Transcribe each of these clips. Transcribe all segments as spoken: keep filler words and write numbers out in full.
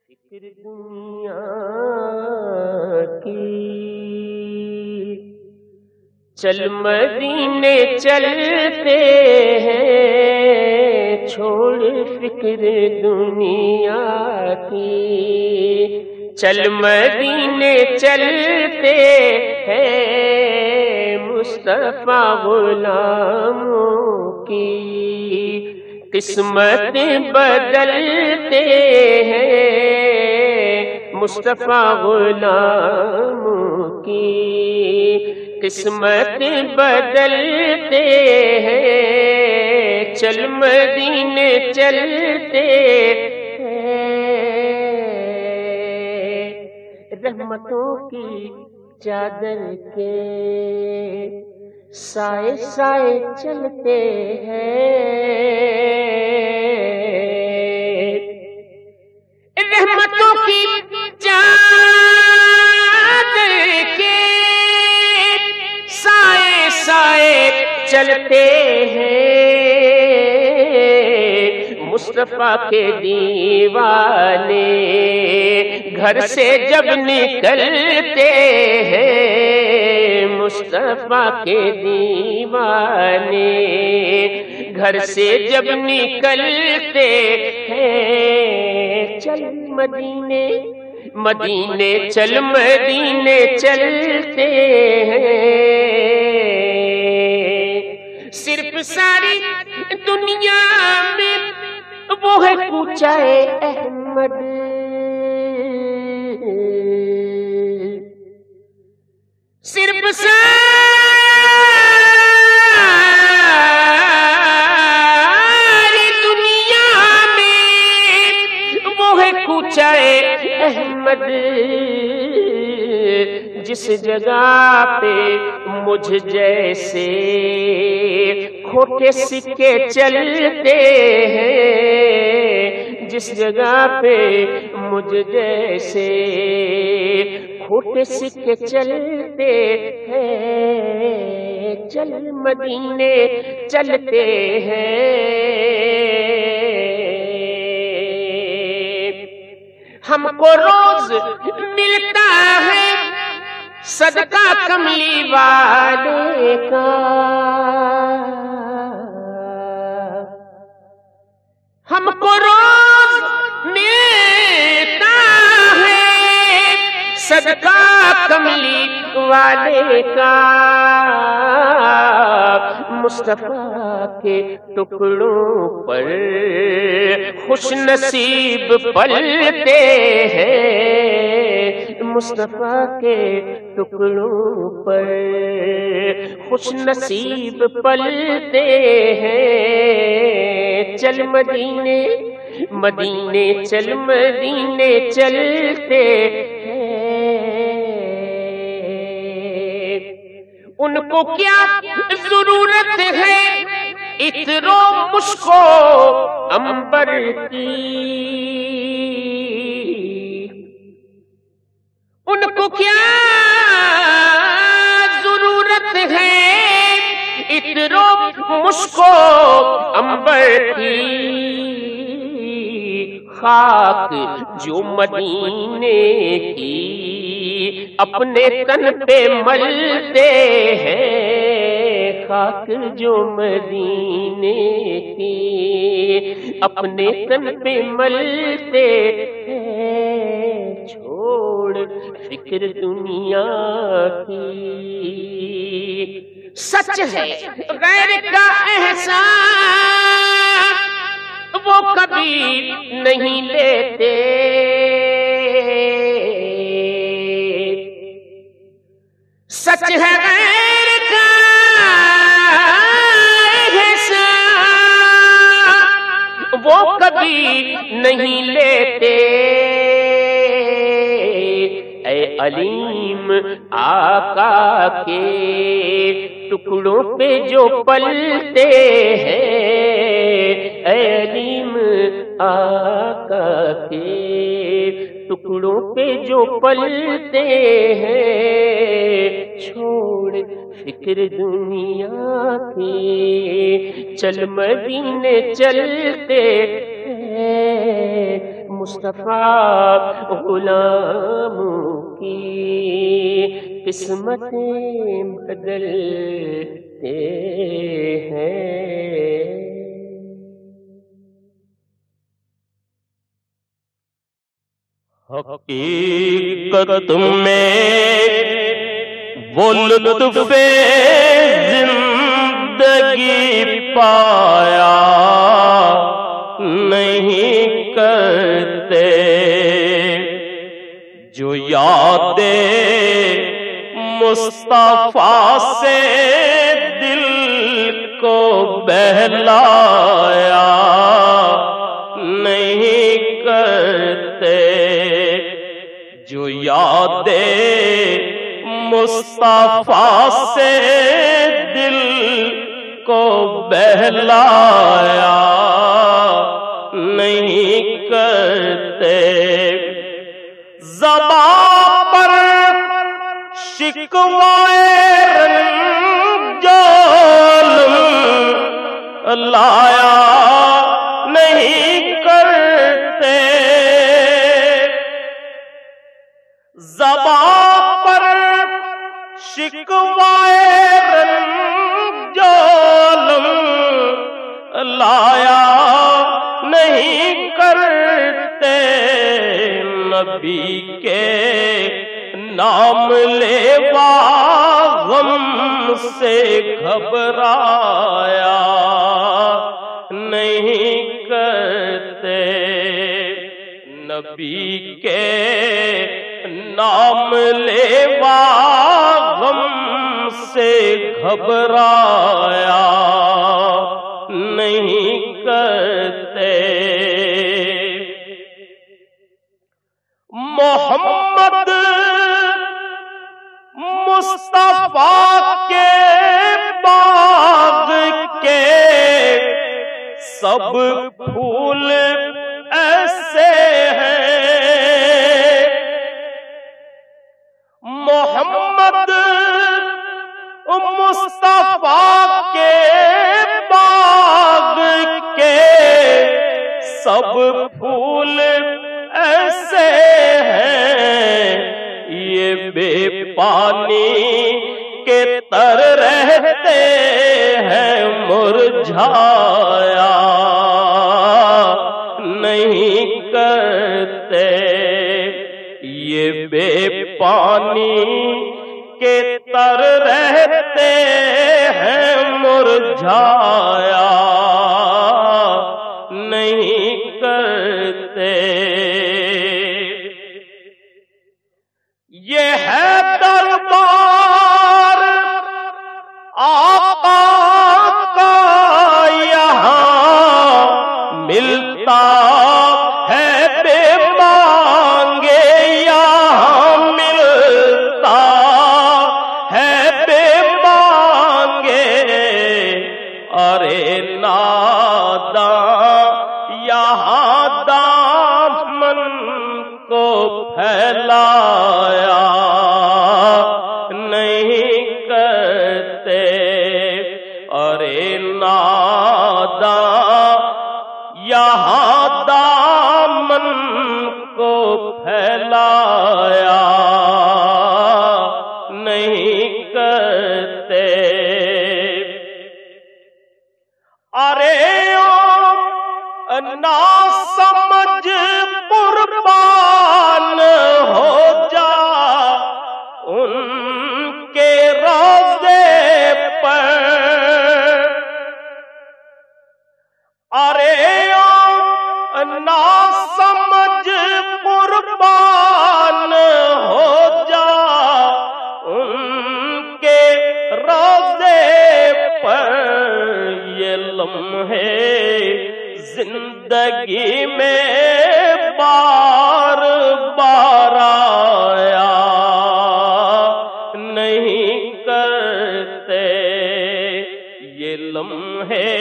فکر دنیا کی چل مدینے چلتے ہیں، چھوڑ فکر دنیا کی چل مدینے چلتے ہیں، مصطفیٰ غلاموں کی قسمت بدلتے ہیں، مصطفیٰ غلاموں کی قسمت بدلتے ہیں، چل مدینے چلتے ہیں، رحمتوں کی چادر کے سائے سائے چلتے ہیں، رحمتوں کی چادر کے سائے سائے چلتے ہیں، مصطفیٰ کے دیوانے گھر سے جب نکلتے ہیں، مصطفیٰ کے دیوانے گھر سے جب نکلتے ہیں، چل مدینے مدینے چل مدینے چلتے ہیں، صرف ساری دنیا میں وہ ہے کوچہ احمد، صرف ساری دنیا میں وہ ہے کوچہ احمد، جس جگہ پہ مجھ جیسے کھوٹے سکے چلتے ہیں، جس جگہ پہ مجھ جیسے کھوٹے سکے چلتے ہیں، چل مدینے چلتے ہیں، ہم کو روز ملتا ہے صدقہ کملی والے کا، ہم کو روز ملتا ہے صدقہ کملی والے کا، مصطفیٰ کے ٹکڑوں پر خوش نصیب پلتے ہیں، مصطفیٰ کے ٹکڑوں پر خوش نصیب پلتے ہیں، چل مدینے مدینے چل مدینے چلتے ہیں، ان کو کیا ضرورت ہے عطر و مشک و عنبر کی، ان کو کیا ضرورت ہے عطر و مشک و عنبر کی، خاک جو مدینے کی اپنے تن پہ ملتے ہیں، خاک جو مدینے کی اپنے تن پہ ملتے ہیں، چھوڑ فکر دنیا کی، سچ ہے غیر کا احسان وہ کبھی نہیں لیتے، سچ ہے غیر کا احسان وہ کبھی نہیں لیتے، اے علیم آقا کے ٹکڑوں پہ جو پلتے ہیں، اے علیم آقا کے ٹکڑوں پہ جو پلتے ہیں، چھوڑ فکر دنیا کی چل مدینے چلتے ہیں، مصطفیٰ غلاموں کی قسمتیں بدلتے ہیں۔ حقیقت میں وہ لطف زندگی پایا نہیں کرتے، جو یادیں مصطفیٰ سے دل کو بہلایا نہیں کرتے، جو یادیں مصطفیٰ سے دل کو بہلایا نہیں کرتے، زبان پر شکوائے رنجال لایا نہیں کرتے، زبان پر شکوائے رنجال لایا نہیں کرتے، نبی کے نام لیوا غم سے گھبرایا نہیں کرتے، نبی کے نام لیوا غم سے گھبرایا نہیں کرتے، محمد مصطفیٰ کے باغ کے سب پھول ایسے ہیں، محمد مصطفیٰ کے باغ کے سب پھول ایسے ہیں، یہ بے پانی کے تر رہتے ہیں مرجھایا نہیں کرتے، یہ بے پانی کے تر رہتے ہیں مرجھایا نہیں کرتے، یہ ہے دربار آقا کا یہاں ملتا ہے بے مانگے، یہاں ملتا ہے بے مانگے، ارے ناداں یہاں دامن کو پھیلایا نہیں کرتے، ارے ناداں یہاں دامن کو پھیلایا نہیں کرتے، ارے نا سمجھ قربان ہو جا ان کے روضے پر، ارے نا سمجھ قربان ہو جا ان کے روضے پر، یہ لمحے زندگی میں بار بار آیا نہیں کرتے، یہ لمحے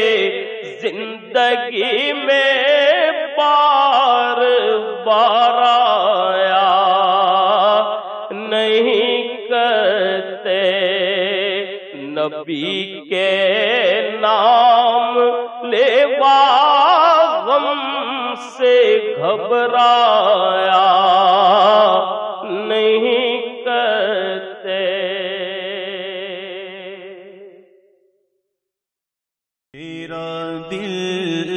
زندگی میں بار بار آیا نہیں کرتے، نبی کے نام لیوا غم سے گھبرایا گھبرایا نہیں کرتے۔ میرا دل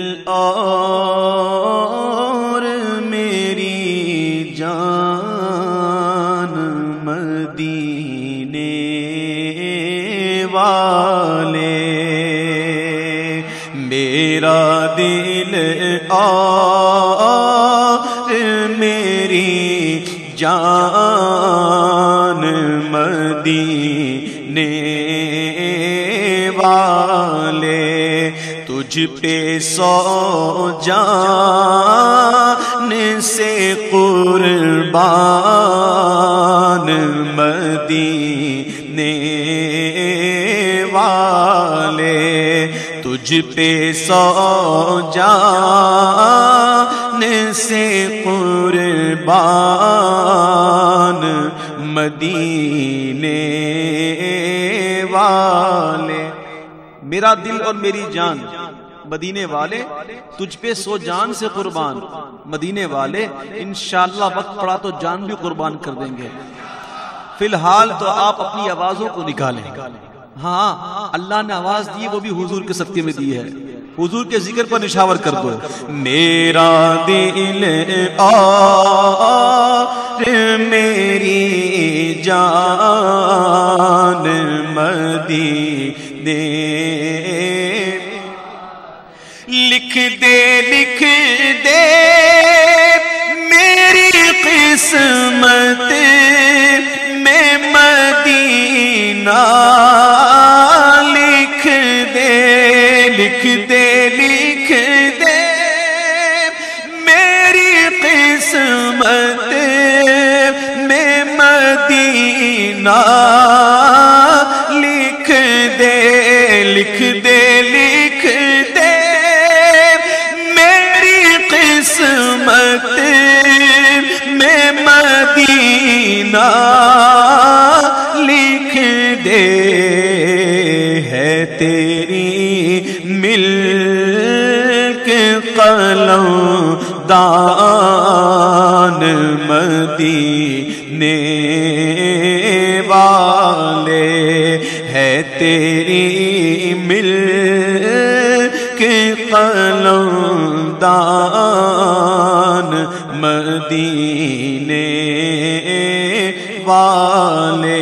اور میری جان مدینے والے، میرا دل اور میری جان مدینے والے، تجھ پہ سو جان سے قربان مدینے والے، تجھ پہ سو جان سے قربان مدینے والے۔ میرا دل اور میری جان مدینے والے، تجھ پہ سو جان سے قربان مدینے والے، انشاءاللہ وقت پڑا تو جان بھی قربان کر دیں گے۔ فی الحال تو آپ اپنی آوازوں کو نکالیں۔ ہاں اللہ نے آواز دی وہ بھی حضور کے صدقے میں دی ہے، حضور کے ذکر پر نشاور کر دو۔ میرا دل اور میری جان مدینے، لکھ دے لکھ دے میری قسمت میں مدینہ، لکھ دے لکھ دے لکھ دے میری قسمت میں مدینہ، لکھ دے لکھ دے لکھ دے میری قسمت میں مدینہ، لکھ دے ہے تیری ملک قلم دان مدینے والے، ہے تیری ملک قلم دان مدینے والے،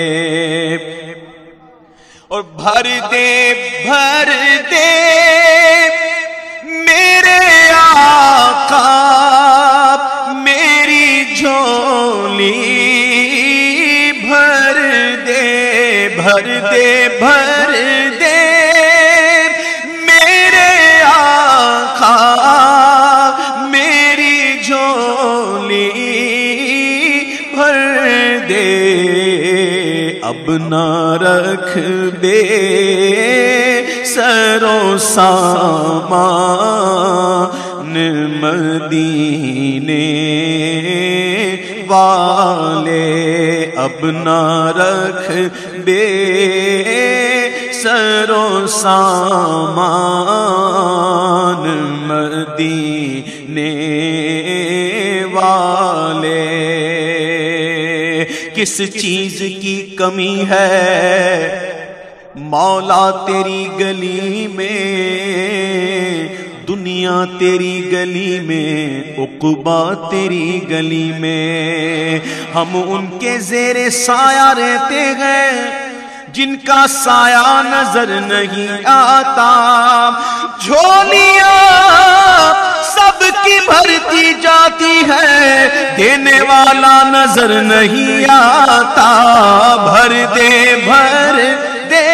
اور بھر دے بھر دے میرے آقا میری جھولی، بھر دے بھر دے بھر دے میرے آقا میری جھولی، بھر دے اب نہ رکھ بے سرو سامان مدینے والے، اب نہ رکھ بے سرو سامان مدینے والے، کس چیز کی کمی ہے مولا تیری گلی میں، دنیا تیری گلی میں، عقبہ تیری گلی میں، ہم ان کے زیر سایہ رہتے ہیں جن کا سایہ نظر نہیں آتا، جھولیاں سب کی بھرتی جاتی ہے، دینے والا نظر نہیں آتا، بھر دے بھر دے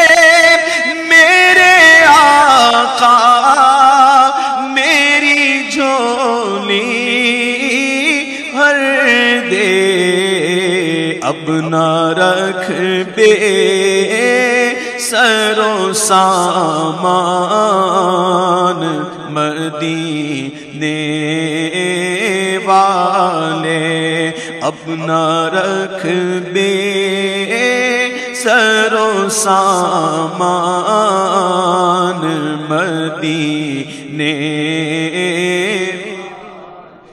میرے آقا میری جھولی، بھر دے اب نہ رکھ بے سرو سامان مدینے والے، اب نہ رکھ بے سرو سامان مدینے،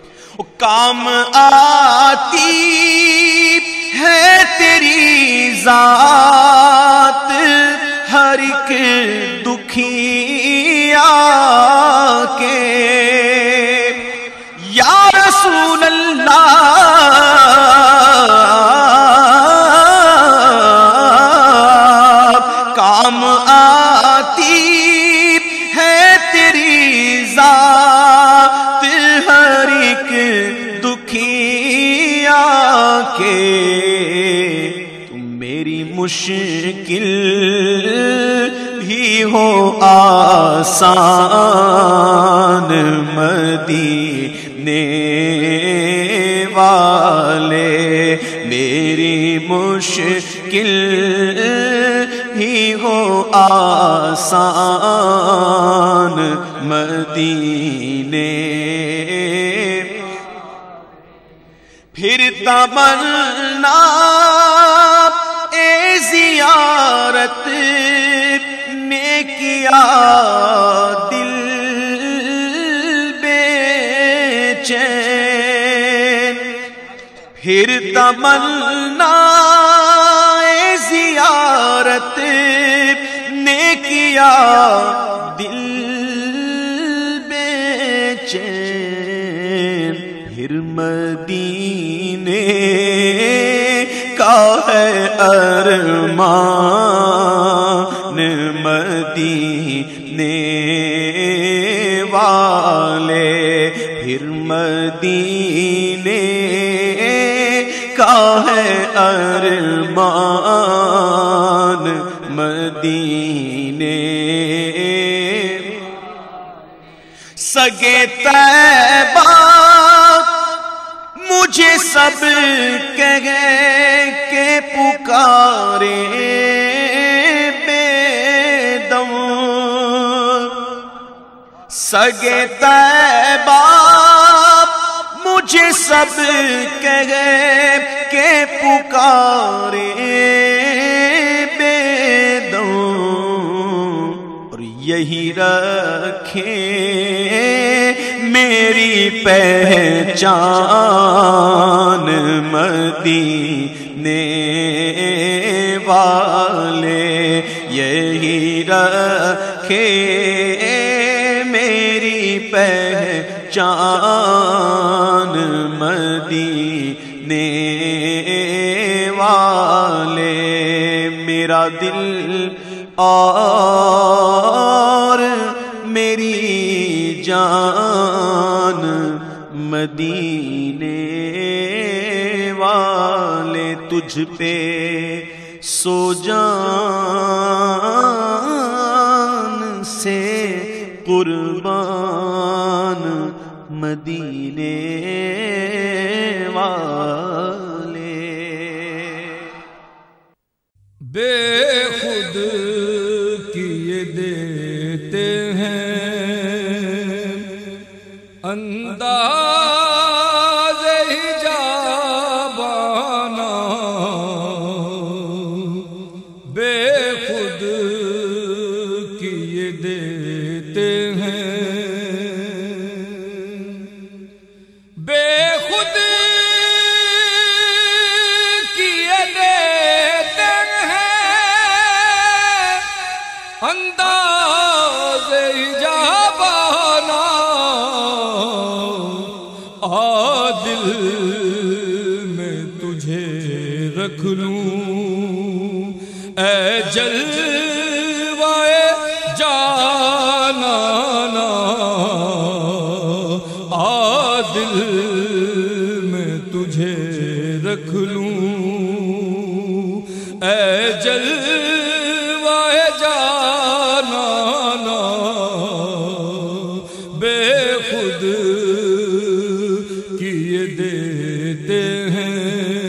کام آتی ہے تیری ذات ہر ایک دکھیا کے یا رسول اللہ کام آتی ہے تیری ذات ہر ایک دکھیا کے تم میری مشکل بھی ہو آسان مدینے والے میری مشکل ہی ہو آسان مدینے پھر تمنا اے زیارت نے کیا دل بے چین پھر تمنا اے زیارت نے کیا دل بے چین پھر مدینے کا ہے ارمان مدینے والے پھر مدینے کا ہے ارمان مدینے سگے طیبہ مجھے سب کہے کہ پکارے بے دم سگے طیبہ مجھے سب کہے کہ پکارے بے دم اور یہی رکھے میری پہچان مدینے والے یہی رکھے میری پہچان مدینے والے میرا دل اور میری جان مدینے والے تجھ پہ سو جان سے قربان مدینے والے بے خود کیے دیتے ہیں انداز حجابانہ بے خود کیے دیتے ہیں بے خود کیے دیتے ہیں انداز حجابانہ دل میں تجھے رکھ لوں اے جلوائے جانانا آ دل میں تجھے رکھ لوں اے جلوائے جانانا بے خود کیے دیتے ہیں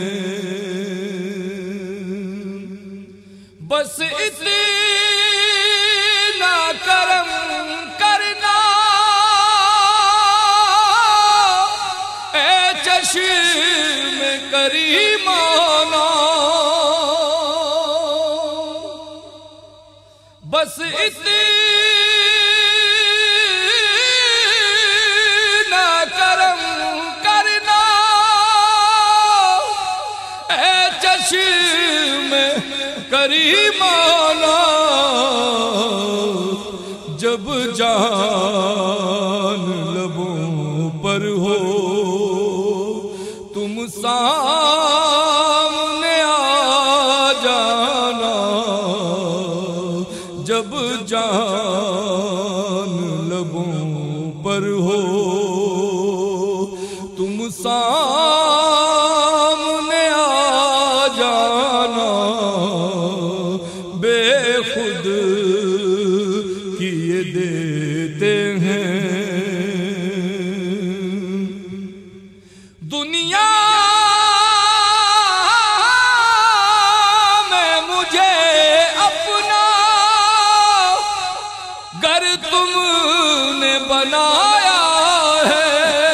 بس اتنا کرم کرنا اے چشم کریمانہ بس اتنا کرم کرنا چشم کریمانہ جب جان لبوں پر ہو تم سامنے آ جانا جب جان لبوں پر ہو تم سامنے آ جانا بے خود کیے دیتے ہیں دنیا میں مجھے اپنا گھر تم نے بنایا ہے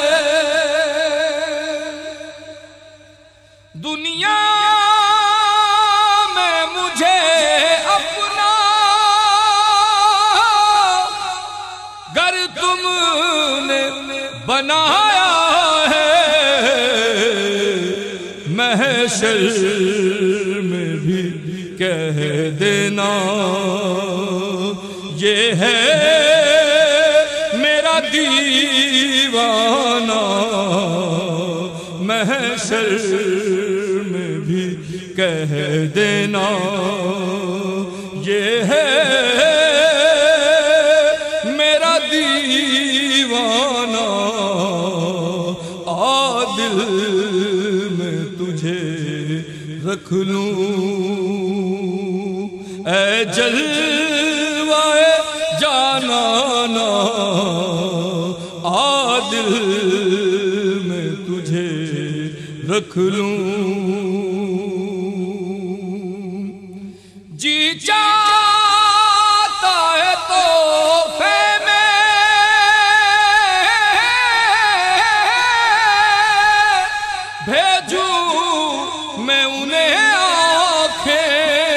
دنیا میں مجھے اپنا گھر تم نے بنایا ہے محشر میں بھی کہہ دینا یہ ہے میرا دیوانہ محشر میں بھی کہہ دینا یہ ہے میرا دیوانہ عادل میں تجھے رکھ لوں اے جلوائے جانانا عادل میں تجھے رکھ لوں جی چاہتا ہے تو میں بھیجوں میں انہیں آنکھیں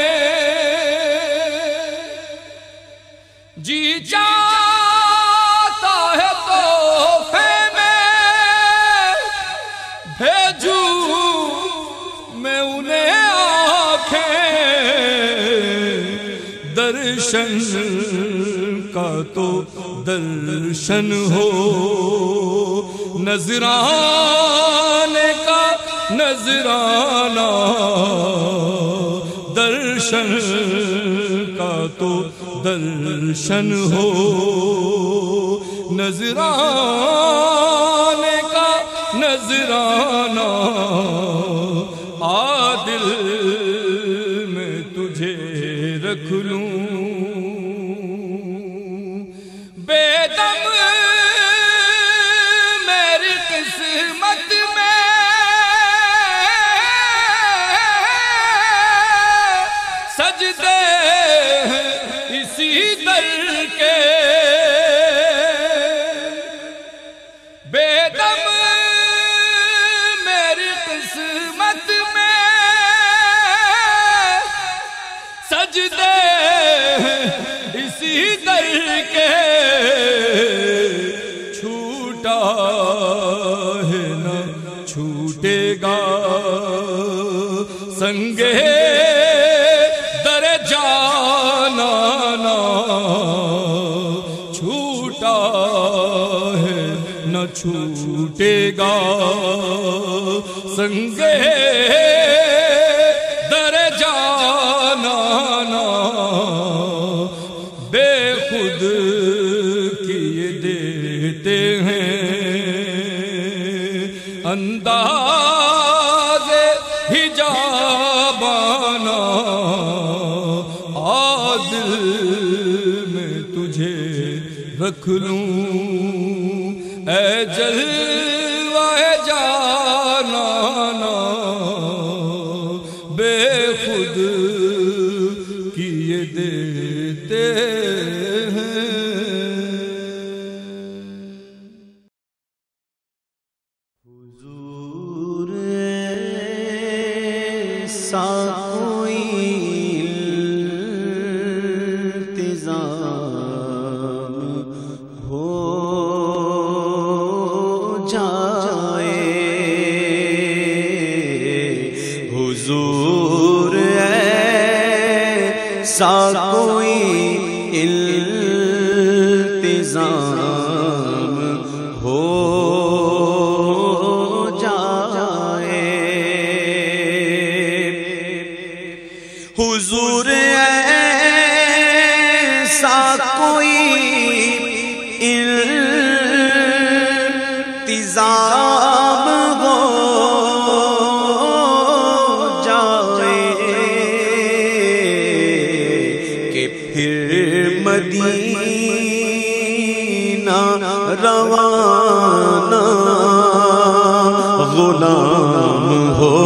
جی چاہتا ہے تو میں بھیجوں میں انہیں آنکھیں درشن کا تو درشن ہو نذرانے کا نذرانہ درشن کا تو درشن ہو نذرانے کا نذرانہ عادل میں تجھے رکھ لوں بے دم میری قسمت میں سجدے اسی در کے بے دم میری قسمت میں سجدے اسی در کے چھوٹا ہے نہ چھوٹے گا سنگے در جانانا چھوٹا ہے نہ چھوٹے گا سنگے در جانانا بے خود کیے دیتے ہیں انداز حجابانہ عادل میں تجھے رکھ لوں اے جلوہ جانانا بے خود کیے دیتے ہیں حضور سا کوئی التزام ہو جائے حضور سا کوئی التزام ہو جائے، حضور ایسا کوئی التزام ہو جائے کہ پھر مدینہ روانہ غلام ہو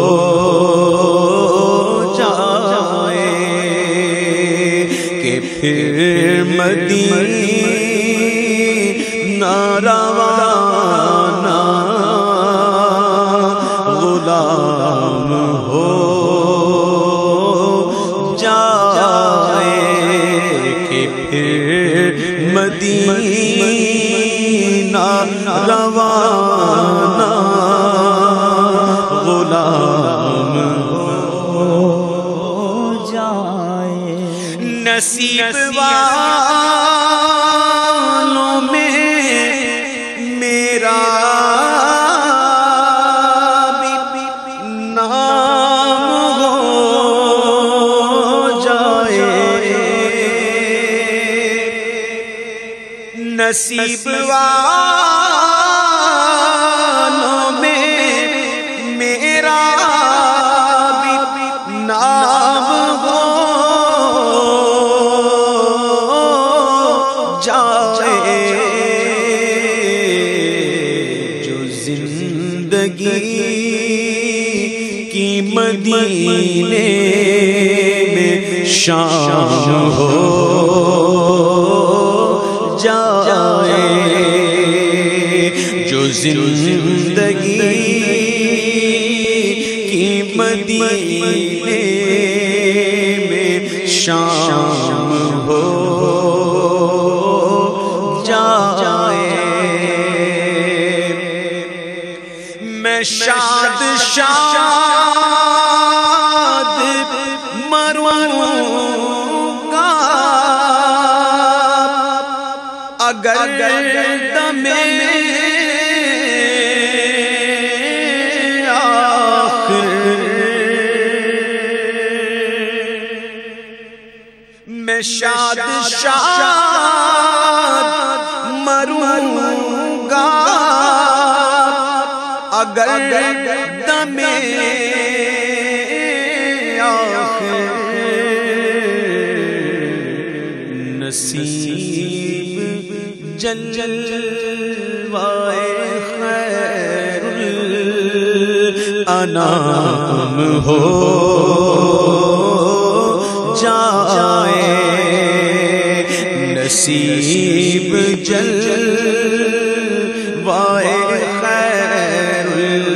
جائے، کہ پھر مدینہ روانہ غلام ہو جائے، کہ پھر مدینہ روانہ غلام ہو جائے۔ نصیب والوں میں میرا بھی نام ہو جائے، نصیب والوں میں میرا بھی نام ہو جائے، جو زندگی کی مدینے میں شام ہو جائے، جو زندگی کی مدینے میں شام ہو جائے، میں شاد شاد مروں گا اگر دم آخر، میں شاد شاد مروں گا اگر دم آخر، نصیب جلوائے خیر الانام ہو جائے، نصیب جلوائے خیر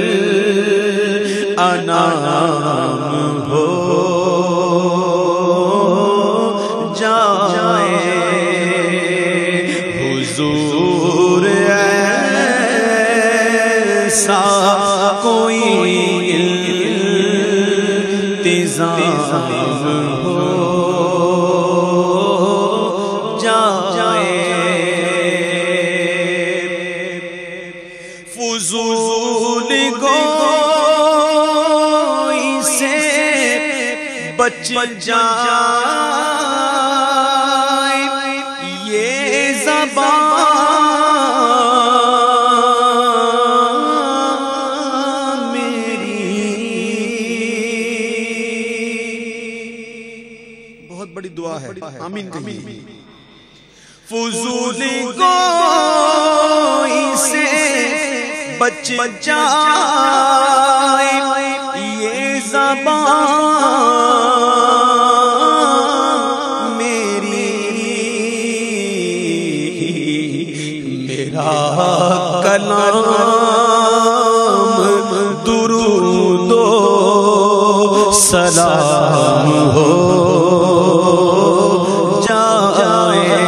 الانام ہو جائے، حضور ایسا کوئی التزام ہو جائے، فضول گوئی سے بچ جائے یہ زبان میری، بہت بڑی دعا ہے، آمین کہیے۔ فضول گوئی سے بچ جائے یہ زبان میری، میرا کلام درود و سلام ہو جائے،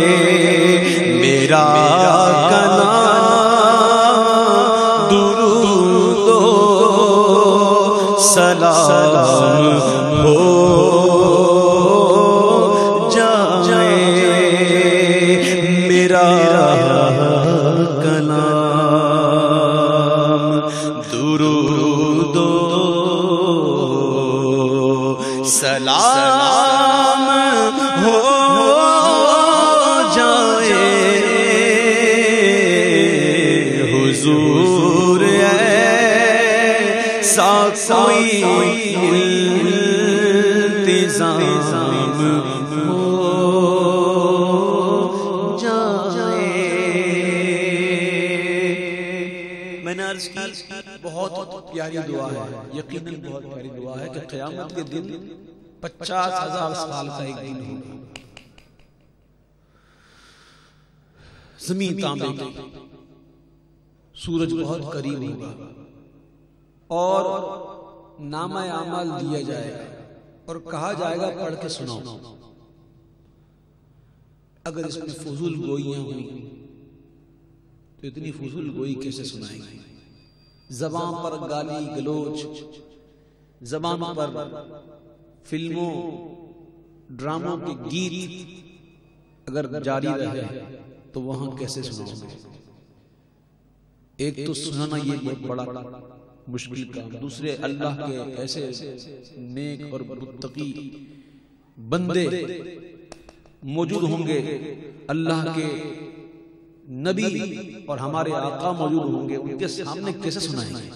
میرا کلام درود و سلام ہو درود و سلام ہو جائے حضور ایسا کوئی التزام ہو جائے. میں نے عرض کی بہت پیاری دعا ہے، یقیناً بہت پیاری دعا ہے کہ قیامت کے دن پچاس ہزار سال کا ایک دن ہوگا، زمین تانبے کی، سورج بہت قریب ہوگا اور نامہ اعمال دیا جائے گا اور کہا جائے گا پڑھ کے سناؤ. اگر اس میں فضول گوئیاں ہوئی تو اتنی فضول گوئی کیسے سنائیں گے؟ زبان پر گالی گلوچ، زبان پر فلموں ڈراموں کے گیت اگر جاری رہے تو وہاں کیسے سناؤ گے؟ ایک تو سنانا یہ بہت بڑا مشکل کام، دوسرے اللہ کے ایسے نیک اور متقی بندے موجود ہوں گے، اللہ کے نبی اور ہمارے آقا موجود ہوں گے، ان کے سامنے کیسے سنائیں گے؟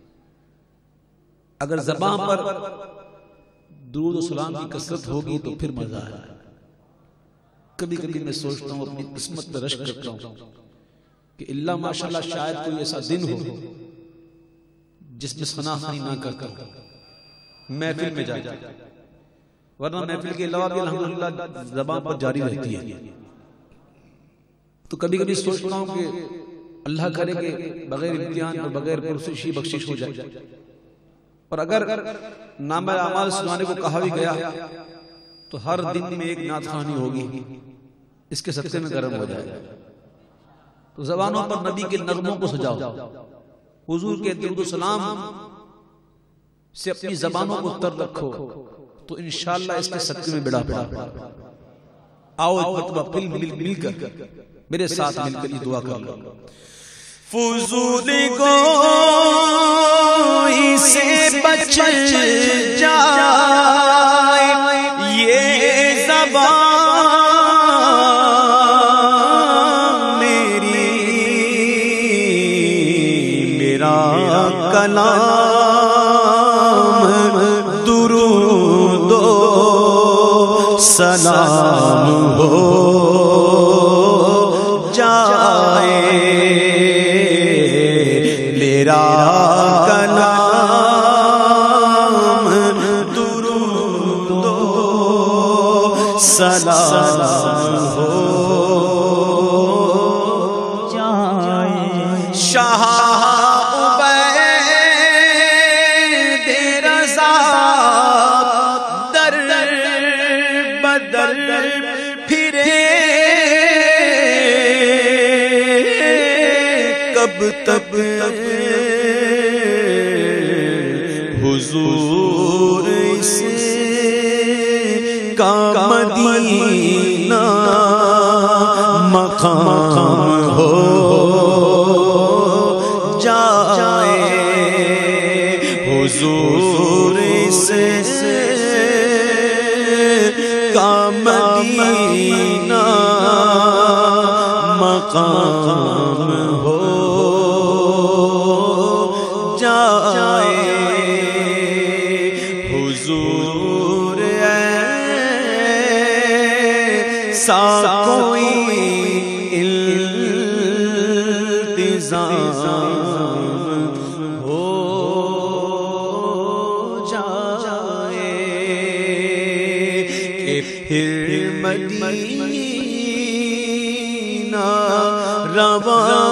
اگر زبان پر درود و سلام کی کثرت ہوگی تو پھر مزہ ہے. کبھی کبھی میں سوچتا ہوں، اپنی قسمت پر رشک کرتا ہوں کہ اللہ ماشاءاللہ شاید کوئی ایسا دن ہو جس میں ثنا خوانی نہ کرتا ہوں، محفل میں جا جا، ورنہ محفل کے علاوہ بھی الحمدللہ زبان پر جاری رہتی ہے. تو کبھی کبھی سوچتا ہوں کہ اللہ کرے کہ بغیر امتحان اور بغیر پرسشی بخشش ہو جائے، اور اگر نامہ اعمال سنانے کو کہا بھی گیا تو ہر دن میں ایک نعت خوانی ہوگی، اس کے صدقے میں گرم ہو جائے. تو زبانوں پر نبی کے نغموں کو سجاؤ، حضور کے درود و سلام سے اپنی زبانوں کو تر رکھو تو انشاءاللہ اس کے صدقے میں بڑا پڑا. آؤ ایک مرتبہ پل مل مل کر میرے ساتھ مل کر یہ دعا کر لو. فضول گوئی سے بچ جائے یہ زبان میری، میرا کلام درود و سلام ہو جائے، میرا کلام درود و سلام ہو جائے. شاہ عبید رضا در بدر پھرے، کب تک حضور سے کا مدینہ مقام ہو جائے، حضور سے کا مدینہ مقام ہو جائے. حضور ایسا کوئی التزام ہو جائے کہ پھر مدینہ رواں